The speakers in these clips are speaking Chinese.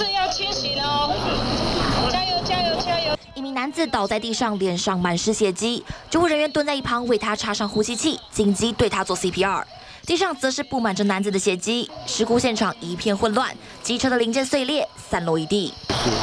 是要清醒哦，加油加油加油！一名男子倒在地上，脸上满是血迹，救护人员蹲在一旁为他插上呼吸器，紧急对他做 CPR。地上则是布满着男子的血迹，事故现场一片混乱，机车的零件碎裂，散落一地。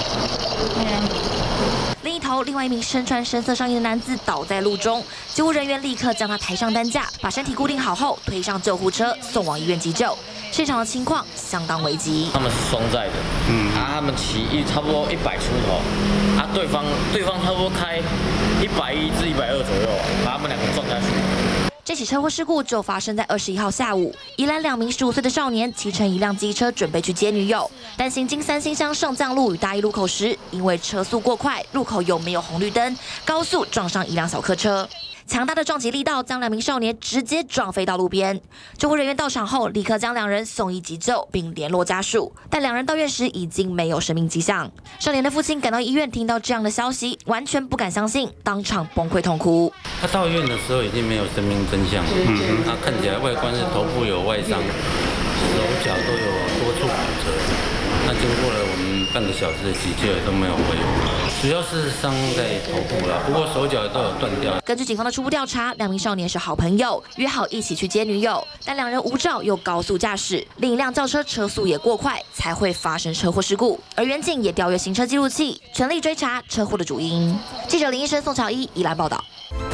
另一头，另外一名身穿深色上衣的男子倒在路中，救护人员立刻将他抬上担架，把身体固定好后推上救护车，送往医院急救。现场的情况相当危急。 他们是双载的，他们骑差不多100出头，对方差不多开110至120左右，把他们2个撞下去。 这起车祸事故就发生在21号下午，宜兰2名15岁的少年骑乘一辆机车准备去接女友，但行经3星乡上将路与大义路口时，因为车速过快，路口又没有红绿灯，高速撞上一辆小客车。强大的撞击力道将2名少年直接撞飞到路边。救护人员到场后，立刻将2人送医急救，并联络家属。但2人到院时已经没有生命迹象。少年的父亲赶到医院，听到这样的消息，完全不敢相信，当场崩溃痛哭。 他到医院的时候已经没有生命真相，他看起来外观是头部有外伤，手脚都有多处骨折。那经过了我们半个小时的急救也都没有恢复，主要是伤在头部了，不过手脚都有断掉。 根据警方的初步调查，2名少年是好朋友，约好一起去接女友，但2人无照又高速驾驶，另一辆轿车车速也过快，才会发生车祸事故。而远警也调阅行车记录器，全力追查车祸的主因。记者林医生、宋乔一宜兰报道。